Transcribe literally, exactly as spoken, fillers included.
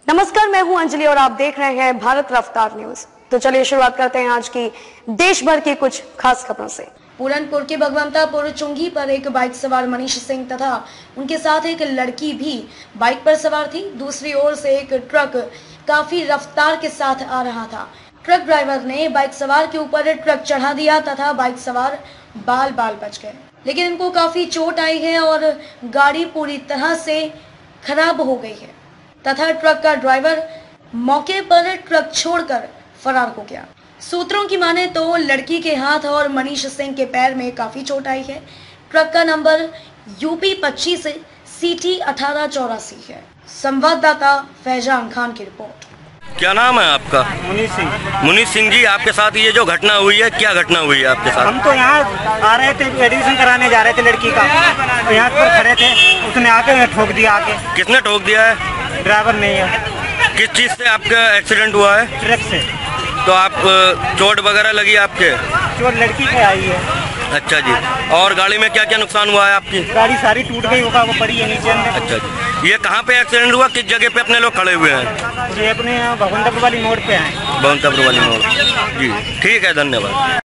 नमस्कार, मैं हूं अंजलि और आप देख रहे हैं भारत रफ्तार न्यूज। तो चलिए शुरुआत करते हैं आज की देश भर की कुछ खास खबरों से। पूरनपुर के भगवंतापुर चुंगी पर एक बाइक सवार मनीष सिंह तथा उनके साथ एक लड़की भी बाइक पर सवार थी। दूसरी ओर से एक ट्रक काफी रफ्तार के साथ आ रहा था। ट्रक ड्राइवर ने बाइक सवार के ऊपर ट्रक चढ़ा दिया तथा बाइक सवार बाल बाल बच गए, लेकिन इनको काफी चोट आई है और गाड़ी पूरी तरह से खराब हो गई है तथा ट्रक का ड्राइवर मौके पर ट्रक छोड़कर फरार हो गया। सूत्रों की माने तो लड़की के हाथ और मनीष सिंह के पैर में काफी चोट आई है। ट्रक का नंबर यूपी पच्चीस सी टी अठारह चौरासी है। संवाददाता फैजान खान की रिपोर्ट। क्या नाम है आपका? मुनीष सिंह। मुनीष सिंह जी, आपके साथ ये जो घटना हुई है, क्या घटना हुई है आपके साथ? हम तो यहाँ आ रहे थे, एडमिशन कराने जा रहे थे लड़की का, तो यहाँ पर खड़े थे, उसने आके ठोक दिया। आके किसने ठोक दिया है? ड्राइवर ने है। किस चीज़ से आपका एक्सीडेंट हुआ है? ट्रक से। तो आप चोट वगैरह लगी आपके? चोट लड़की पे आई है। अच्छा जी। और गाड़ी में क्या क्या नुकसान हुआ है आपकी? गाड़ी सारी टूट गई होगा, वो पड़ी है नीचे। अच्छा जी। ये कहाँ पे एक्सीडेंट हुआ? किस जगह पे अपने लोग खड़े हुए हैं? ये अपने भगवंतापुर वाली मोड़ पे हैं। भगवंतापुर वाली मोड़। जी ठीक है, धन्यवाद।